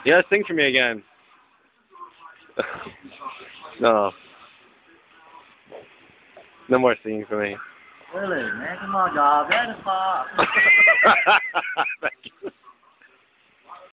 Yeah, sing for me again. No. No more singing for me. Really, man? Come on, dog. That is far. Thank you.